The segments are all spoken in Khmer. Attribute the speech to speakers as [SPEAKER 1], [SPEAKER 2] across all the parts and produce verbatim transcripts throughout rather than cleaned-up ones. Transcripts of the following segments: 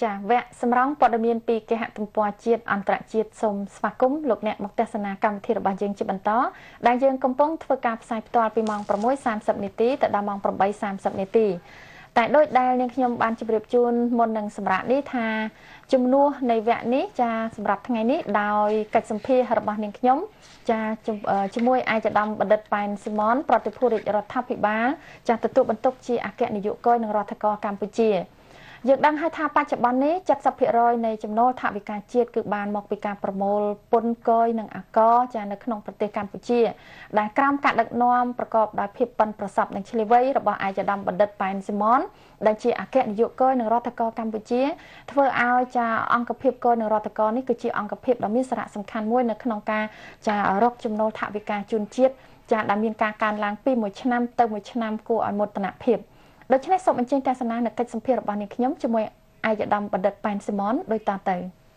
[SPEAKER 1] ចាវគ្គសម្រងព័ត៌មានពីគេហទំព័រជាតិអន្តរជាតិសូមស្វាគមន៍លោកអ្នកមកទស្សនាកម្មវិធីរបស់យើងជាបន្តដែលយើងកំពុងធ្វើការផ្សាយផ្ទាល់ពីម៉ោង ប្រាំមួយសាមសិប នាទីទៅដល់ម៉ោង ប្រាំបីសាមសិប នាទីតែដោយដែលនាងខ្ញុំបានជម្រាបជូនមុននឹងសម្រាប់នេះថាជំនួសនៃវគ្គនេះចាសម្រាប់ថ្ងៃនេះដោយកិច្ចសម្ភាររបស់នាងខ្ញុំចាជាមួយឯកឧត្តមបណ្ឌិតប៉ែនស៊ីម៉ុនប្រតិភូរាជរដ្ឋាភិបាលចាទទួលបន្ទុកជាអគ្គនាយកនៃរដ្ឋាភិបាលកម្ពុជាយើងដឹងហើយថាបច្ចុប្បន្ននេះ เจ็ดสิบเปอร์เซ็นต์ នៃចំណូលថវិកាជាតិគឺបានមកពីការប្រមូលពន្ធគយនិងអាករចានៅក្នុងប្រទេសកម្ពុជាដែលក្រោមការដឹកនាំប្រកបដោយភាពប៉ិនប្រសប់និងឆ្លៀវវៃរបស់ឯកឧត្តមបណ្ឌិតប៉ែនស៊ីម៉ុនដែលជាអគ្គនាយកគយនឹងរដ្ឋាភិបាលកម្ពុជាធ្វើឲ្យចាអង្គភាពគយនឹងរដ្ឋាភិបាលនេះគឺជាអង្គភាពដ៏មានសារៈសំខាន់មួយនៅក្នុងការចារកចំណូលថវិកាជូនជាតិចាដែលមានការកើនឡើងពីមួយឆ្នាំទៅមួយឆ្នាំគួរឲ្យមោទនភាពដូច្នេះសូមអញ្ជើញទស្សនានៅកិច្ចសម្ភាររបស់នាងខ្ញុំជាមួយឯកឧត្តមបណ្ឌិតប៉ែនស៊ីម៉ុនដូចតទៅ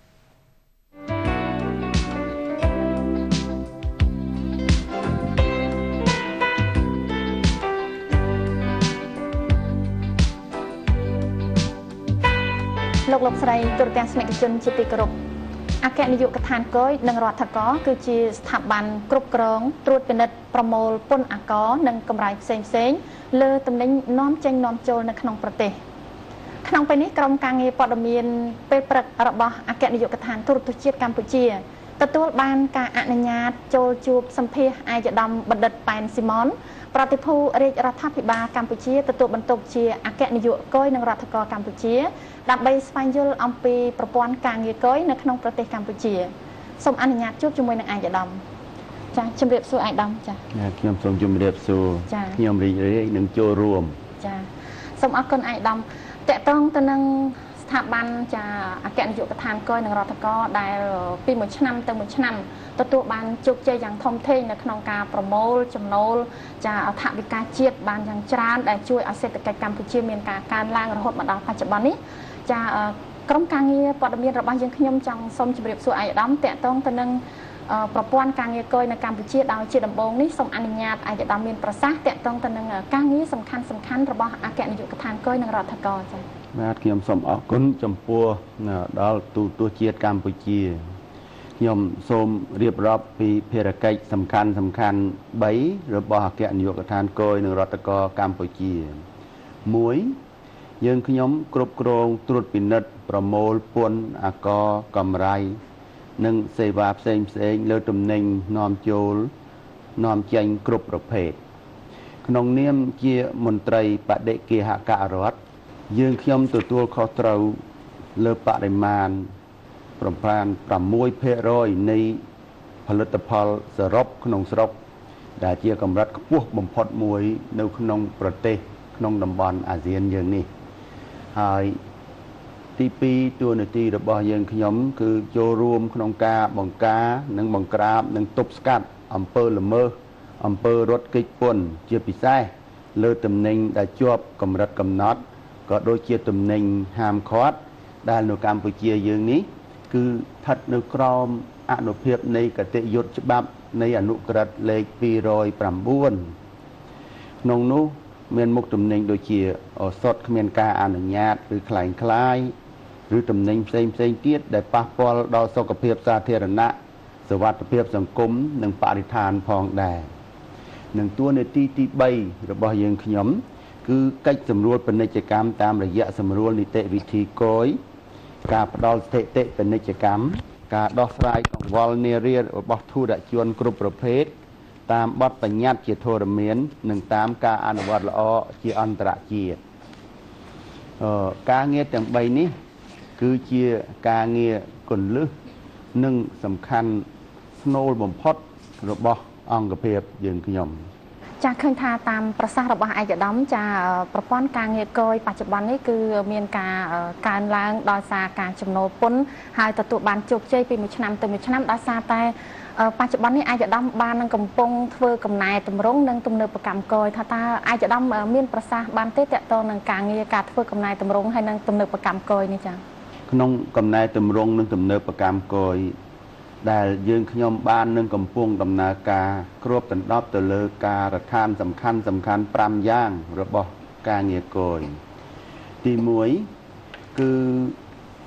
[SPEAKER 1] លោកលោកស្រីទូរទស្សនិកជនជាទីគោរពអគ្គនាយកដ្ឋានគយនិងរដ្ឋាភិបាលគឺជាស្ថាប័នគ្រប់គ្រងត្រួតពិនិត្យប្រមូលពន្ធអាករនិងកម្រៃផ្សេងផ្សេងលើទំនិញនាំចេញនាំចូលនៅក្នុងប្រទេសក្នុងពេលនេះក្រុមការងារព័ត៌មានពេលព្រឹករបស់អគ្គនាយកដ្ឋានទូរទស្សន៍ជាតិកម្ពុជាទទួលបានការអនុញ្ញាតចូលជួបសម្ភាសឯកឧត្តមបណ្ឌិតប៉ែនស៊ីម៉ុនប្រតិភូរាជរដ្ឋាភិបាលកម្ពុជាទទួលបន្ទុកជាអគ្គនាយកគយនឹងរដ្ឋាភិបាលកម្ពុជាដើម្បីស្វែងយល់អំពីប្រព័ន្ធការងារគយនៅក្នុងប្រទេសកម្ពុជាសូមអនុញ្ញាតជួបជាមួយនឹងឯកឧត្តមចា៎ជំរាបសួរឯកឧត្តមចា៎
[SPEAKER 2] ខ្ញុំសូមជំរាបសួរខ្ញុំរីករាយនឹងចូលរួម
[SPEAKER 1] ចា៎សូមអរគុណឯកឧត្តមតកតងទៅនឹងស្ថាប័នចាអគ្គនាយកដ្ឋានគយនឹងរដ្ឋាភិបាលដែលពីមួយឆ្នាំទៅមួយឆ្នាំទទួលបានជោគជ័យយ៉ាងធំធេងនៅក្នុងការប្រមូលចំណូលចាថវិកាជាតិបានយ៉ាងច្រើនដែលជួយឲ្យសេដ្ឋកិច្ចកម្ពុជាមានការកើនឡើងរហូតមកដល់បច្ចុប្បន្ននេះចាក្រុមការងារព័ត៌មានរបស់យើងខ្ញុំចង់សូមជម្រាបសួរឯកឧត្តមតកតងទៅនឹងប្រព័ន្ធការងារគយនៅកម្ពុជាដោយជាដំបូងនេះសូមអនុញ្ញាតឯកឧត្តមមានប្រសាសន៍តកតងទៅនឹងការងារសំខាន់សំខាន់របស់អគ្គនាយកដ្ឋានគយនឹងរដ្ឋាភិបាលចា៎
[SPEAKER 2] បាទខ្ញុំសូមអរគុណចំពោះដល់ទូតទស្សន៍ជាតិកម្ពុជាខ្ញុំសូមរៀបរាប់ពីភារកិច្ចសំខាន់សំខាន់បីរបស់អគ្គនាយកដ្ឋានគយនឹងរដ្ឋាភិបាលកម្ពុជាមួយយើងខ្ញុំគ្រប់គ្រងត្រួតពិនិត្យប្រមូលពន្ធអាករកម្រៃនិងសេវាផ្សេងផ្សេងលើទំនិញនាំចូលនាំចេញគ្រប់ប្រភេទក្នុងនាមជាមន្ត្រីបដិគេហករដ្ឋយើងខ្ញុំទទួលខុសត្រូវលើបរិមាណប្រមាណ ប្រាំមួយភាគរយ នៃផលិតផលសរុបក្នុងស្រុកដែលជាកម្រិតខ្ពស់បំផុតមួយនៅក្នុងប្រទេសក្នុងតំបន់អាស៊ានយើងនេះហើយទីពីរតួនាទីរបស់យើងខ្ញុំគឺចូលរួមក្នុងការបង្ការនិងបង្ក្រាបនិងទប់ស្កាត់អំពើល្មើសអំពើរត់គេចពន្ធជាពិសេសលើទំនិញដែលជាប់កម្រិតកំណត់ក៏ដូចជាទំនិញហាមឃាត់ដែលនៅកម្ពុជាយើងនេះគឺស្ថិតនៅក្រោមអនុភាពនៃគតិយុត្តច្បាប់នៃអនុក្រឹត្យលេខពីររយប្រាំបួនក្នុងនោះមានមុខទំនិញដូចជាឱសថគ្មានការអនុញ្ញាតឬคล้ายคล้ายឬទំនិញផ្សេងផ្សេងទៀតដែលប៉ះពាល់ដល់សុខភាពសាធារណៈសុវត្ថិភាពសង្គមនិងបរិស្ថានផងដែរនិងតួនាទីទីបីរបស់យើងខ្ញុំគឺកិច្ចសម្រួលពាណិជ្ជកម្មតាមរយៈសម្រួលនីតិវិធីគយការផ្ដល់ស្ថិតិពាណិជ្ជកម្មការដោះស្រាយកង្វល់នារីរបស់ធុរជនគ្រប់ប្រភេទតាមបទបញ្ញត្តិជាធរមាននិងតាមការអនុវត្តល្អជាអន្តរជាតិអឺការងារទាំងបីនេះគឺជាការងារគន្លឹះនិងសំខាន់ស្នូលបំផុតរបស់អង្គភាពយើងខ្ញុំ
[SPEAKER 1] ចាឃើញថាតាមប្រសាសន៍របស់ឯកឧត្តមចាប្រព័ន្ធការងារគយបច្ចុប្បន្ននេះគឺមានការកើនឡើងដោយសារការចំណូលពន្ធហើយទទួលបានជោគជ័យពីមួយឆ្នាំទៅមួយឆ្នាំដោយសារតែបច្ចុប្បន្ននេះឯកឧត្តមបាននឹងកំពុងធ្វើកំណែតម្រង់និងទំនើបកម្មគយថាតើឯកឧត្តមមានប្រសាសន៍បានទេតកតនឹងការងារការធ្វើកំណែតម្រង់ហើយនិងទំនើបកម្មគយនេះចា
[SPEAKER 2] ក្នុងកំណែតម្រង់និងទំនើបកម្មគយដែលយើងខ្ញុំបាននឹងកំពុងដំណើរការគ្របដណ្ដប់ទៅលើការរដ្ឋានសំខាន់សំខាន់ប្រាំយ៉ាងរបស់ការងារគយទីមួយគឺ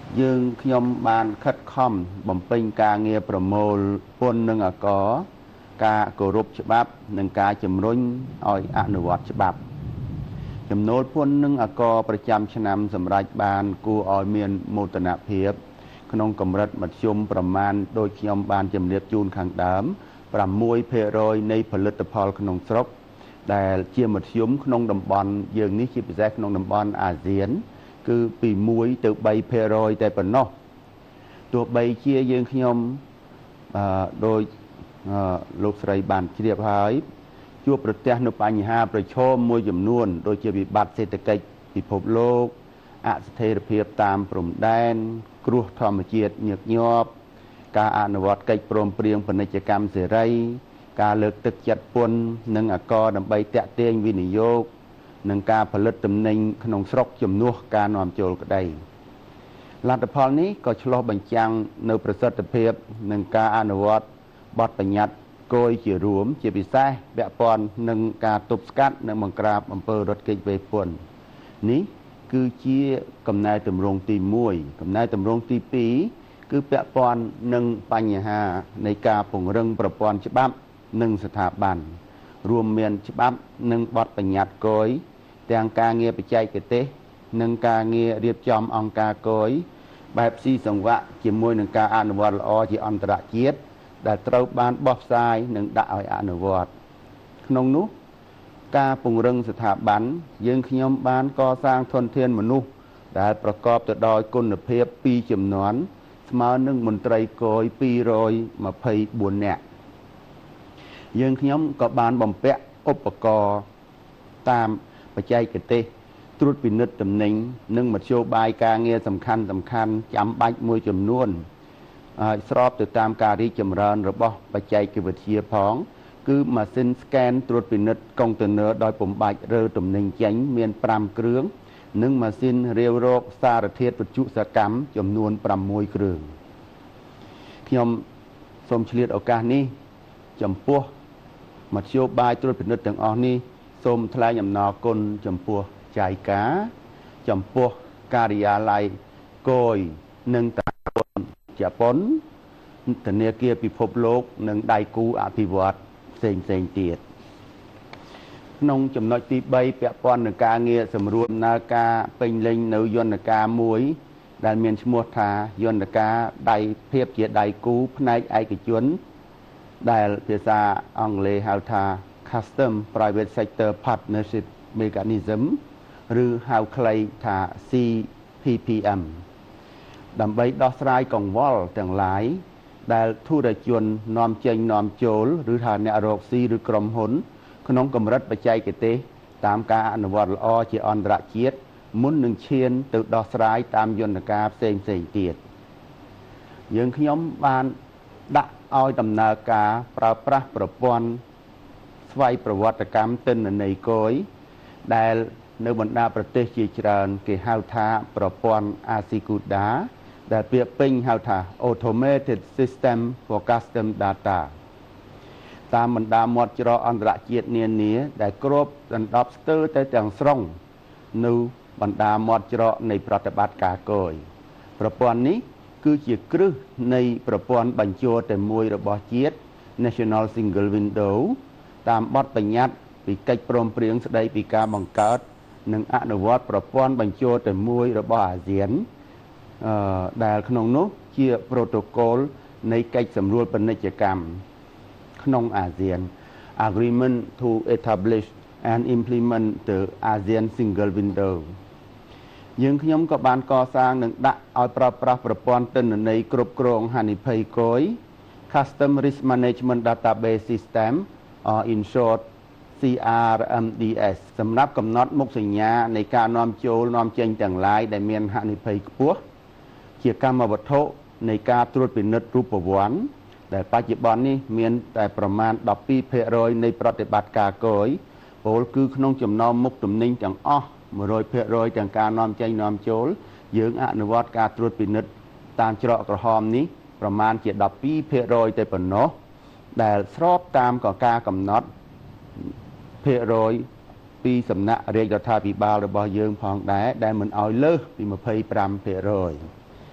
[SPEAKER 2] យើងខ្ញុំបានខិតខំបំពេញការងារប្រមូលពន្ធនិងអកការគោរពច្បាប់និងការជំរុញឲ្យអនុវត្តច្បាប់ចំណូលពន្ធនិងអកប្រចាំឆ្នាំសម្រាប់បានគួរឲ្យមានមោទនភាពក្នុងកម្រិតមធ្យមប្រមាណដោយខ្ញុំបានជម្រាបជូនខាងដើម6%នៃផលិតផលក្នុងស្រុកដែលជាមធ្យមក្នុងតំបន់យើងនេះជាពិសេសក្នុងតំបន់អាស៊ានគឺពី1ទៅ3%តែប៉ុណ្ណោះទោះបីជាយើងខ្ញុំអឺដោយលោកស្រីបានជ្រាបហើយជួបប្រទះនូវបញ្ហាប្រឈមមួយចំនួនដូចជាវិបត្តិសេដ្ឋកិច្ចពិភពលោកអស្ថិរភាពតាមព្រំដែនគ្រោះធម្មជាតិញឹកញាប់ការអនុវត្តកិច្ចព្រមព្រៀងពាណិជ្ជកម្មសេរីការលើកទឹកចិត្តពន្ធនិងអកដើម្បីតាក់ទាញវិនិយោគនិងការផលិតទំនិញក្នុងស្រុកជំនួសការនាំចូលក្តីលទ្ធផលនេះក៏ឆ្លុះបញ្ចាំងនៅប្រសិទ្ធភាពនិងការអនុវត្តបទបញ្ញត្តិគយជារួមជាពិសេសពាក់ព័ន្ធនឹងការទប់ស្កាត់និងបង្ក្រាបអំពើរត់គេចវេពន្ធនេះគឺជាកំណែទម្រង់ទី1កំណែទម្រង់ទី2គឺពាក់ព័ន្ធនឹងបញ្ហានៃការពង្រឹងប្រព័ន្ធច្បាប់និងស្ថាប័នរួមមានច្បាប់និងបទបញ្ញត្តិគយទាំងការងារបច្ចេកទេសនិងការងាររៀបចំអង្គការគយបែបស៊ីសង្វាក់ជាមួយនឹងការអនុវត្តល្អជាអន្តរជាតិដែលត្រូវបានបោះផ្សាយនិងដាក់ឲ្យអនុវត្តក្នុងនោះការពង្រឹងស្ថាប័នយើងខ្ញុំបានកសាងធនធានមនុស្សដែលប្រកបទៅដោយគុណភាពពីរចំនួនស្មើនឹងមន្ត្រីគយពីររយម្ភៃបួននាក់យើងខ្ញុំក៏បានបំពាក់ឧបករណ៍តាមបច្ចេកទេសត្រួតពិនិត្យទំនិញនិងមធ្យោបាយការងារសំខាន់សំខាន់ចាំបាច់មួយចំនួនឲ្យស្របទៅតាមការរីកចម្រើនរបស់បច្ចេកវិទ្យាផងគឺម៉ាស៊ីនស្កេនត្រួតពិនិត្យកុងតឺន័រដោយពំបាច់រើទំនិញចេញមាន5គ្រឿងនិងម៉ាស៊ីនរាវរកសារធាតុវិទ្យុសកម្មចំនួន6គ្រឿងខ្ញុំសូមឆ្លៀតឱកាសនេះចំពោះមធ្យោបាយត្រួតពិនិត្យទាំងអស់នេះសូមថ្លែងអំណរគុណចំពោះចៅការចំពោះការិយាល័យគយនិងតាជប៉ុនធនាគារពិភពលោកនិងដៃគូអភិវឌ្ឍផ្សេងផ្សេងទៀតក្នុងចំណុចទី3ពាក់ព័ន្ធនឹងការងារសម្រួលដំណើរការពេញលេញនៅយន្តការមួយដែលមានឈ្មោះថាយន្តការដៃភាពជាដៃគូផ្នែកឯកជនដែលភាសាអង់គ្លេសហៅថា Custom Private Sector Partnership Mechanism ឬហៅខ្លីថា C P P M ដើម្បីដោះស្រាយកង្វល់ទាំងឡាយដែលធុរជននាំចេញនាំចូលឬថាអ្នករកស៊ីឬក្រុមហ៊ុនក្នុងកម្រិតបច្ចេកទេសតាមការអនុវត្តល្អជាអន្តរជាតិមុននឹងឈានទៅដោះស្រាយតាមយន្តការផ្សេងផ្សេងទៀតយើងខ្ញុំបានដាក់ឲ្យដំណើរការប្រើប្រាស់ប្រព័ន្ធស្វ័យប្រវត្តិកម្មទិន្នន័យគយដែលនៅបណ្ដាប្រទេសជាច្រើនគេហៅថាប្រព័ន្ធ ASICUDA ដែលពាក្យពេញហៅថា Automated System for Custom Data តាមបណ្ដាមាត់ច្រកអន្តរជាតិនានាដែលគ្របដណ្ដប់ស្ទើរតែទាំងស្រុងនៅបណ្ដាមាត់ច្រកនៃប្រតិបត្តិការគយប្រព័ន្ធនេះគឺជាគ្រឹះនៃប្រព័ន្ធបញ្ចូលតែមួយរបស់ជាតិ National Single Window តាមបទបញ្ញត្តិពីកិច្ចព្រមព្រៀងស្តីពីការបង្កើតនិងអនុវត្តប្រព័ន្ធបញ្ចូលតែមួយរបស់អាស៊ានអឺដែលក្នុងនោះជា Protocol នៃកិច្ចសម្រួលពាណិជ្ជកម្មក្នុងអាស៊ាន Agreement to establish and implement the ASEAN Single Window យើងខ្ញុំក៏បានកសាងនិងដាក់ឲ្យប្រើប្រាស់ប្រព័ន្ធទិន្នន័យគ្រប់គ្រងហានិភ័យគយ Custom Risk Management Database System or in short C R M D S សម្រាប់កំណត់មុខសញ្ញានៃការនាំចូលនាំចេញទាំងឡាយដែលមានហានិភ័យខ្ពស់ជាកម្មវត្ថុនៃការត្រួតពិនិត្យរូបវ័ន្តដែលបច្ចុប្បន្ននេះមានតែប្រមាណ12% នៃប្រតិបត្តិការគយពោលគឺក្នុងចំណោមមុខទំនិញទាំងអស់100% ទាំងការនាំចេញនាំចូលយើងអនុវត្តការត្រួតពិនិត្យតាមច្រកក្រហមនេះប្រមាណជា12% តែប៉ុណ្ណោះដែលស្របតាមកការកំណត់ភាគរយពីសំណាក់រាជរដ្ឋាភិបាលរបស់យើងផងដែរដែលមិនឲ្យលើសពី25%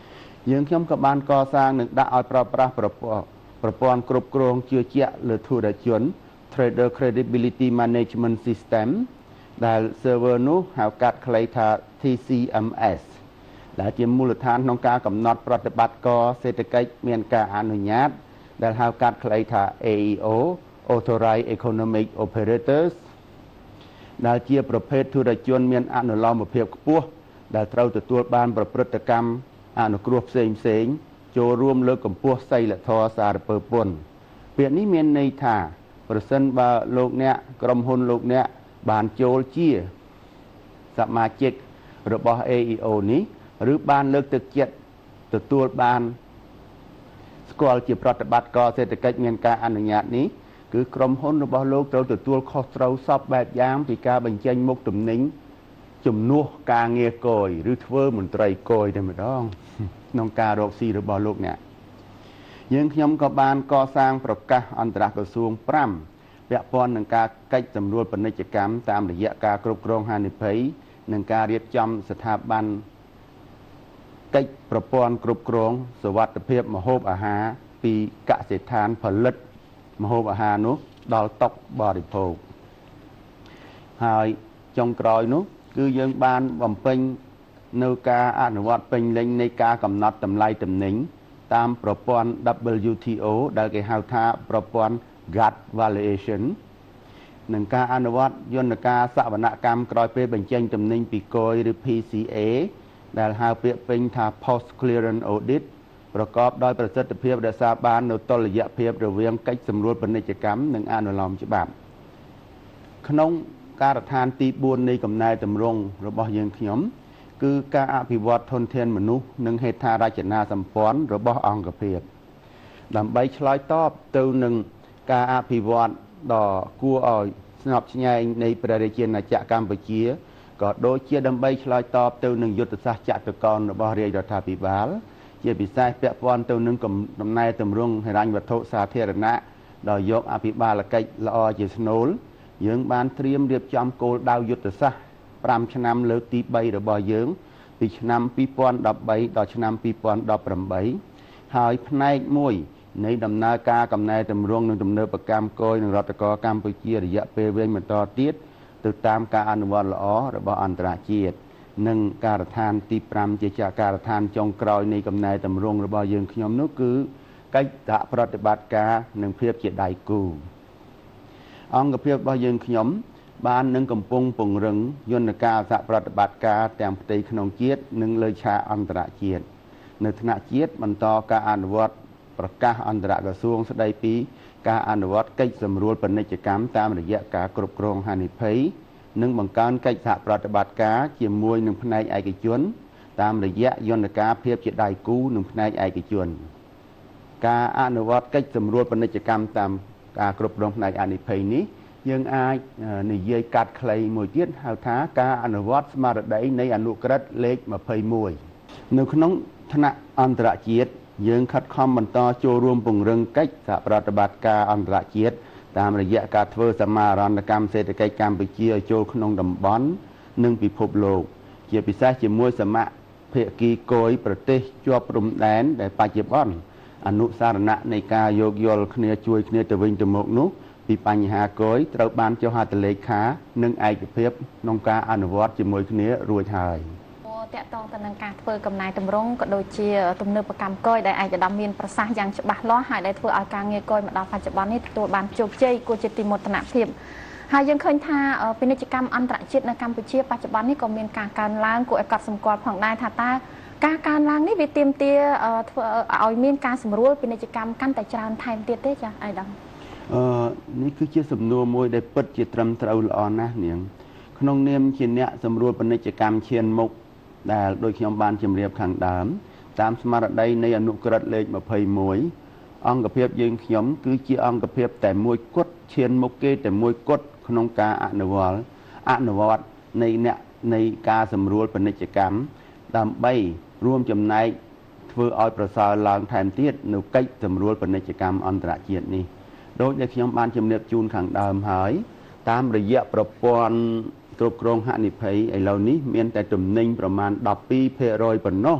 [SPEAKER 2] យើងខ្ញុំក៏បានកសាងនិងដាក់ឲ្យប្រើប្រាស់ប្រព័ន្ធប្រព័ន្ធគ្រប់គ្រងជឿជាក់លើធុរជន Trader Credibility Management System ដែល server នោះហៅកាត់ខ្លីថា T C M S ដែលជាមូលដ្ឋានក្នុងការកំណត់ប្រតិបត្តិការសេដ្ឋកិច្ចមានការអនុញ្ញាតដែលហៅកាត់ខ្លីថា A E O Authorized Economic Operators ដែលជាប្រភេទធុរជនមានអនុលោមភាពខ្ពស់ដែលត្រូវទទួលបានប្រព្រឹត្តកម្មអនុគ្រោះផ្សេងផ្សេងចូលរួមលើកកម្ពស់សីលធម៌សារពើពន្ធពាក្យនេះមានន័យថាប្រសិនបើលោកអ្នកក្រុមហ៊ុនលោកអ្នកបានចូលជាសមាជិករបស់ A E O នេះឬបានលើកទឹកចិត្តទទួលបានស្គាល់ជាប្រតិបត្តិការសេដ្ឋកិច្ចមានការអនុញ្ញាតនេះគឺក្រុមហ៊ុនរបស់លោកត្រូវទទួលខុសត្រូវសពបែបយ៉ាងពីការបញ្ចេញមុខទំនិញជំនួសការងារគយឬធ្វើមន្ត្រីគយតែម្ដងក្នុងការរកស៊ីរបស់លោកអ្នកយើងខ្ញុំក៏បានកសាងប្រកាសអន្តរក្រសួងfiveពាក់ព័ន្ធនឹងការកិច្ចសម្រួលពាណិជ្ជកម្មតាមរយៈការគ្រប់គ្រងហានិភ័យនិងការរៀបចំស្ថាប័នកិច្ចប្រព័ន្ធគ្រប់គ្រងសុវត្ថិភាពម្ហូបអាហារពីកសិដ្ឋានផលិតម្ហូបអាហារនោះដល់តុបរិភោគហើយចុងក្រោយនោះគឺយើងបានបំពេញនៅការអនុវត្តពេញលេញនៃការកំណត់តម្លៃទំនិញតាមប្រព័ន្ធ W T O ដែលគេហៅថាប្រព័ន្ធ G A T T Valuation និងការអនុវត្តយន្តការសវនកម្មក្រោយពេលបញ្ចេញទំនិញពីគយឬ P C A ដែលហៅពាក្យពេញថា Post Clearance Audit ប្រកបដោយប្រសិទ្ធភាពរក្សាបាននូវតុល្យភាពរវាងកិច្ចសម្រួលពាណិជ្ជកម្មនិងអនុលោមច្បាប់ក្នុងការដ្ឋានទីfourនៃកំណែតម្រង់របស់យើងខ្ញុំគឺការអភិវឌ្ឍធនធានមនុស្សនិងហេដ្ឋារចនាសម្ព័ន្ធរបស់អង្គភាពដើម្បីឆ្លើយតបទៅនឹងការអភិវឌ្ឍដ៏គួរឲ្យស្ញប់ឆ្ញែងនៃព្រះរាជាណាចក្រកម្ពុជាក៏ដូចជាដើម្បីឆ្លើយតបទៅនឹងយុទ្ធសាស្ត្រចតុកោណរបស់រាជរដ្ឋាភិបាលជាពិសេសពាក់ព័ន្ធទៅនឹងដំណើរទម្រង់ហិរញ្ញវត្ថុសាធារណៈដោយយកអភិបាលកិច្ចល្អជាស្នូលយើងបានត្រៀមរៀបចំគោលដៅយុទ្ធសាស្ត្រfiveឆ្នាំលើកទីthreeរបស់យើងពីឆ្នាំtwo thousand thirteenដល់ឆ្នាំtwo thousand eighteenហើយផ្នែកមួយនៃដំណើរការកំណែតម្រង់និងទំនើបកម្មគយនឹងរដ្ឋកោកម្ពុជារយៈពេលវែងបន្តទៀតទៅតាមការអនុវត្តល្អរបស់អន្តរជាតិនិងការដ្ឋានទីfiveជាការដ្ឋានចុងក្រោយនៃកំណែតម្រង់របស់យើងខ្ញុំនោះគឺកិច្ចសហប្រតិបត្តិការនិងភាពជាដៃគូអង្គភាពរបស់យើងខ្ញុំបាននឹងកំពុងពង្រឹងយន្តការសហប្រតិបត្តិការទាំងផ្ទៃក្នុងជាតិនិងលើឆាកអន្តរជាតិនៅថ្នាក់ជាតិបន្តការអនុវត្តប្រកាសអន្តរក្រសួងស្ដីពីការអនុវត្តកិច្ចសម្រួលពាណិជ្ជកម្មតាមរយៈការគ្រប់គ្រងហានិភ័យនិងបង្កើនកិច្ចសហប្រតិបត្តិការជាមួយនឹងផ្នែកឯកជនតាមរយៈយន្តការភាពជាដៃគូនឹងផ្នែកឯកជនការអនុវត្តកិច្ចសម្រួលពាណិជ្ជកម្មតាមការគ្រប់គ្រងផ្នែកអនិភ័យនេះយើងអាចនិយាយកាត់ខ្លីមួយទៀតហៅថាការអនុវត្តស្មារតីនៃអនុក្រឹត្យលេខtwenty-oneនៅក្នុងថ្នាក់អន្តរជាតិយើងខិតខំបន្តចូលរួមពង្រឹងកិច្ចសហប្រតិបត្តិការអន្តរជាតិតាមរយៈការធ្វើសមាហរណកម្មសេដ្ឋកិច្ចកម្ពុជាឲ្យចូលក្នុងតំបន់និងពិភពលោកជាពិសេសជាមួយសមាភាគីគយប្រទេសជាប់ព្រំដែនដែលបច្ចុប្បន្នអនុសារណៈនៃការយោគយល់គ្នាជួយគ្នាទៅវិញទៅមកនោះពីបញ្ហាគយត្រូវបានចុះហត្ថលេខានិងឯកភាពក្នុងការអនុវត្តជាមួយគ្នារួចហើយ
[SPEAKER 1] តកតងទៅនឹងការធ្វើកំណែតម្រង់ក៏ដូចជាទំនើបកម្មគយដែលឯកឧត្តមមានប្រសាសន៍យ៉ាងច្បាស់លាស់ហើយដែលធ្វើឲ្យការងារគយមកដល់បច្ចុប្បន្ននេះទទួលបានជោគជ័យគួរជាទីមោទនភាពហើយយើងឃើញថាពាណិជ្ជកម្មអន្តរជាតិនៅកម្ពុជាបច្ចុប្បន្ននេះក៏មានការកើនឡើងគួរឲ្យកត់សម្គាល់ផងដែរថាតើការកើនឡើងនេះវាទាមទារធ្វើឲ្យមានការសម្រួលពាណិជ្ជកម្មកាន់តែច្រើនថែមទៀតទេចា៎ឯកឧត្តម
[SPEAKER 2] អឺនេះគឺជាសំណួរមួយដែលពិតជាត្រឹមត្រូវល្អណាស់នាងក្នុងនាមជាអ្នកសម្រួលពាណិជ្ជកម្មឈានមុខដែលដោយខ្ញុំបានជម្រាបខាងដើមតាមស្មារតីនៃអនុក្រឹត្យលេខtwenty-oneអង្គភាពយើងខ្ញុំគឺជាអង្គភាពតែមួយគត់ឈានមុខគេតែមួយគត់ក្នុងការអនុវត្តអនុវត្តនៃអ្នកនៃការសម្រួលពាណិជ្ជកម្មដើម្បីរួមចំណែកធ្វើឲ្យប្រសើរឡើងថែមទៀតនៅកិច្ចសម្រួលពាណិជ្ជកម្មអន្តរជាតិនេះដោយដែលខ្ញុំបានជម្រាបជូនខាងដើមហើយតាមរយៈប្រព័ន្ធគ្រប់គ្រងហានិភ័យឥឡូវនេះមានតែទំនិញប្រមាណtwelve percentប៉ុណ្ណោះ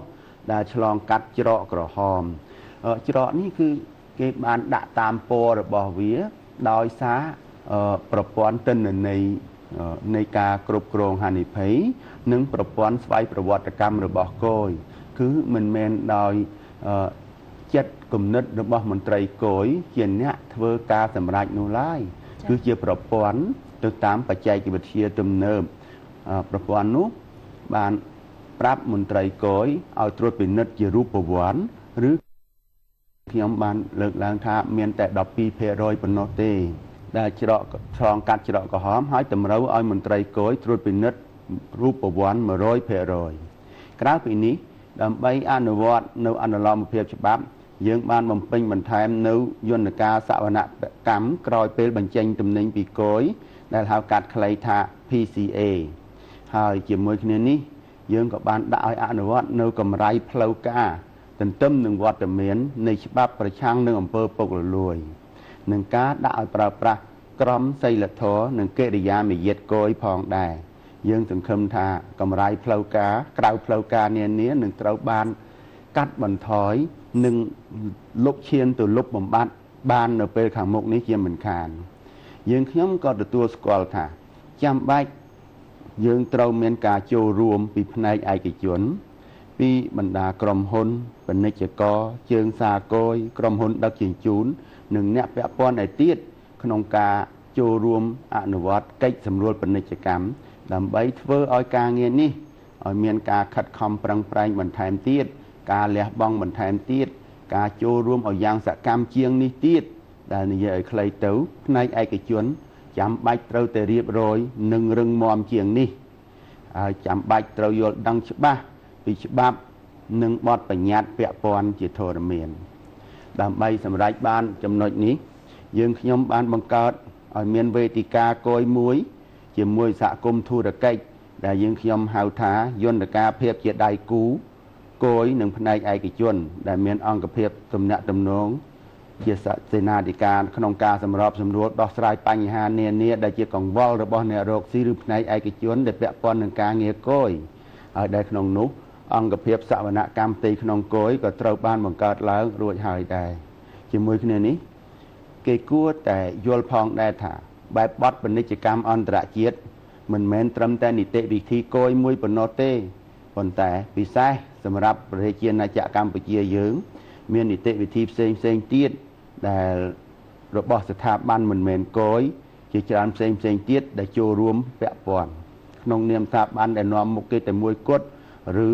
[SPEAKER 2] ដែលឆ្លងកាត់ច្រកក្រហមច្រកនេះគឺគេបានដាក់តាមពណ៌របស់វាដោយសារប្រព័ន្ធទិន្នន័យនៃការគ្រប់គ្រងហានិភ័យនិងប្រព័ន្ធស្វ័យប្រវត្តិកម្មរបស់គយគឺមិនមែនដោយចិត្តគំនិតរបស់មន្ត្រីគយជាអ្នកធ្វើការសម្រេចនោះឡើយគឺជាប្រព័ន្ធទៅតាមបច្ចេកវិទ្យាទំនើបប្រព័ន្ធនោះបានប្រាប់មន្ត្រីគយឲ្យត្រួតពិនិត្យជារូបវ័ន្តឬខ្ញុំបានលើកឡើងថាមានតែដប់ពីរភាគរយប៉ុណ្ណោះទេដែលច្រកឆ្លងកាត់ច្រកក្រហមហើយតម្រូវឲ្យមន្ត្រីគយត្រួតពិនិត្យរូបវ័ន្តមួយរយភាគរយក្រៅពីនេះដើម្បីអនុវត្តនៅអនុលោមភាពច្បាប់យើងបានបំពេញបន្ថែមនៅយន្តការសវនកម្មក្រោយពេលបញ្ចេញទំនិញពីគយដែលហៅកាត់ខ្លីថា P C A ហើយជាមួយគ្នានេះយើងក៏បានដាក់ឲ្យអនុវត្តនៅកម្រៃផ្លូវការទន្ទឹមនឹងវត្តមាននៃច្បាប់ប្រឆាំងនឹងអំពើពុករលួយនឹងការដាក់ឲ្យប្រើប្រាស់ក្រមសីលធម៌និងកិរិយាមាយាទគយផងដែរយើងសង្ឃឹមថាកម្រៃផ្លូវការក្រៅផ្លូវការនានានឹងត្រូវបានកាត់បន្ថយនិងលុបឈានទៅលុបបំបត្តិបាននៅពេលខាងមុខនេះជាមិនខានយើងខ្ញុំក៏ទទួលស្គាល់ថាចាំបាច់យើងត្រូវមានការចូលរួមពីផ្នែកឯកជនពីបណ្ដាក្រុមហ៊ុនពាណិជ្ជករជើងសាគយក្រុមហ៊ុនដឹកជញ្ជូននិងអ្នកពាក់ព័ន្ធឯទៀតក្នុងការចូលរួមអនុវត្តកិច្ចសម្រួលពាណិជ្ជកម្មដើម្បីធ្វើឲ្យការងារនេះឲ្យមានការខិតខំប្រឹងប្រែងបន្ថែមទៀតការលះបង់បន្ថែមទៀតការចូលរួមឲ្យយ៉ាងសកម្មជាងនេះទៀតដែលនិយាយឲ្យខ្លីទៅផ្នែកឯកជនចាំបាច់ត្រូវតែរៀបរយនិងរឹងមាំជាងនេះហើយចាំបាច់ត្រូវយល់ដឹងច្បាស់ពីច្បាប់និងបទបញ្ញត្តិពាក់ព័ន្ធជាធរមានដើម្បីសម្រេចបានចំណុចនេះយើងខ្ញុំបានបង្កើតឲ្យមានវេទិកាគយមួយជាមួយសហគមន៍ធុរកិច្ចដែលយើងខ្ញុំហៅថាយន្តការភាពជាដៃគូគយនិងផ្នែកឯកជនដែលមានអង្គភាពទំនាក់ទំនងជាសេនាធិការក្នុងការសម្របសម្រួលដោះស្រាយបញ្ហានានាដែលជាកង្វល់របស់អ្នករកស៊ីឬផ្នែកឯកជនដែលពាក់ព័ន្ធនឹងការងារគយហើយដែលក្នុងនោះអង្គភាពសវនកម្មផ្ទៃក្នុងគយក៏ត្រូវបានបង្កើតឡើងរួចហើយដែរជាមួយគ្នានេះគេគួរតែយល់ផងដែរថាបែបបទពាណិជ្ជកម្មអន្តរជាតិមិនមែនត្រឹមតែនីតិវិធីគយមួយប៉ុណ្ណោះទេប៉ុន្តែពិសេសសម្រាប់ប្រជាណាចក្រកម្ពុជាយើងមាននីតិវិធីផ្សេងផ្សេងទៀតដែលរបស់ស្ថាប័នមិនមែនគយជាច្រើនផ្សេងផ្សេងទៀតដែលចូលរួមពាក់ព័ន្ធក្នុងនាមស្ថាប័នដែលនាំមុខគេតែមួយគត់ឬ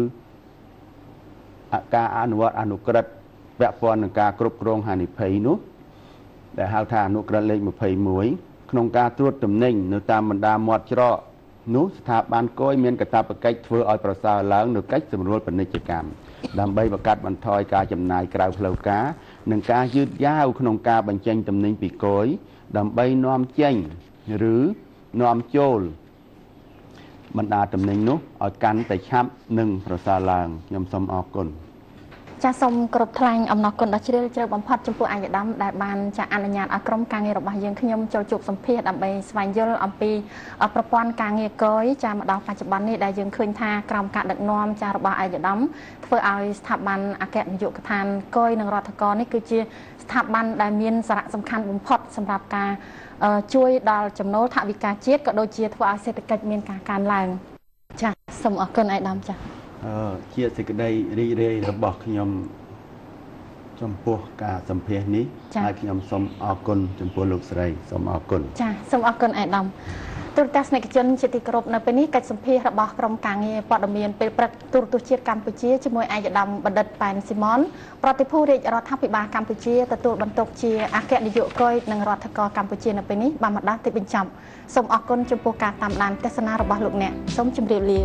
[SPEAKER 2] ការអនុវត្តអនុក្រឹត្យពាក់ព័ន្ធនឹងការគ្រប់គ្រងហានិភ័យនោះដែលហៅថាអនុក្រឹត្យលេខยี่สิบเอ็ดក្នុងការត្រួតតំណែងនៅតាមបណ្ដាមាត់ច្រកនោះស្ថាប័នគយមានកាតព្វកិច្ចធ្វើឲ្យប្រសើរឡើងនៅកិច្ចសម្រួលពាណិជ្ជកម្មដើម្បីបង្កាត់បន្ថយការចំណាយក្រៅផ្លូវការនិងការយឺតយ៉ាវក្នុងការបញ្ចេញទំនិញពីគយដើម្បីនាំចេញឬនាំចូលបណ្ដាទំនិញនោះឲ្យកាន់តែឆាប់និងប្រសើរឡើងខ្ញុំសូមអរគុណ
[SPEAKER 1] ចាសសូមគោរពថ្លែងអំណរគុណដ៏ជ្រាលជ្រៅបំផុតចំពោះអាយដាមដែលបានចាអនុញ្ញាតឲ្យក្រុមការងាររបស់យើងខ្ញុំចូលជួបសម្ភាសដើម្បីស្វែងយល់អំពីប្រព័ន្ធការងារគយចាមកដល់បច្ចុប្បន្ននេះដែលយើងឃើញថាក្រមការដឹកនាំចារបស់អាយដាមធ្វើឲ្យស្ថាប័នអគ្គនាយកដ្ឋានគយនិងរដ្ឋការនេះគឺជាស្ថាប័នដែលមានសារៈសំខាន់បំផុតសម្រាប់ការជួយដល់ចំណូលថវិកាជាតិក៏ដូចជាធ្វើឲ្យសេដ្ឋកិច្ចមានការកើនឡើងចាសសូមអរគុណអាយដាមចា
[SPEAKER 2] អឺជាសេចក្តីរីករាយរបស់ខ្ញុំចំពោះការសម្ភាសនេះហើយខ្ញុំសូមអរគុណចំពោះលោកស្រីសូមអរគុណ
[SPEAKER 1] ចាសសូមអរគុណអាយដាមទូរទស្សនិកជនជាទីគោរពនៅពេលនេះកិច្ចសម្ភាសរបស់ក្រុមការងារព័ត៌មានពេលព្រឹកទូរទស្សន៍ជាតិកម្ពុជាជាមួយអាយដាមបណ្ឌិតប៉ែនស៊ីម៉ុនប្រតិភូរាជរដ្ឋាភិបាលកម្ពុជាទទួលបន្ទុកជាអគ្គនាយកគយនិងរដ្ឋការកម្ពុជានៅពេលនេះបានមកដល់ទីបញ្ចប់សូមអរគុណចំពោះការតាមដានទស្សនារបស់លោកអ្នកសូមជម្រាបលា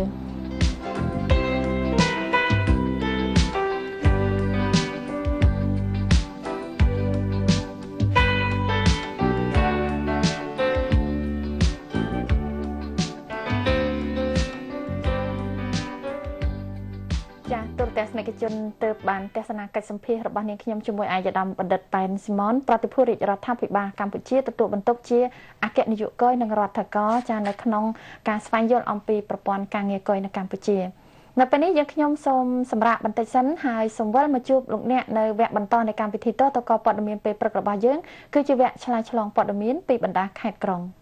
[SPEAKER 1] ទស្សនិកជនទើបបានទស្សនាកិច្ចសម្ភាសរបស់នាងខ្ញុំជាមួយអាយដាមបណ្ឌិតប៉ែនស៊ីម៉ុនប្រតិភូរាជរដ្ឋាភិបាលកម្ពុជាទទួលបន្ទុកជាអគ្គនាយកគយនិងរដ្ឋការចានៅក្នុងការស្វែងយល់អំពីប្រព័ន្ធការងារគយនៅកម្ពុជានៅពេលនេះយើងខ្ញុំសូមសម្រាប់បន្តិចសិនហើយសូមវិលមកជួបលោកអ្នកនៅវគ្គបន្តនៃកម្មវិធីតទៅក៏ព័ត៌មានពេលព្រឹករបស់យើងគឺជាវគ្គឆ្លើយឆ្លងព័ត៌មានពីបណ្ដាខេត្តក្រុង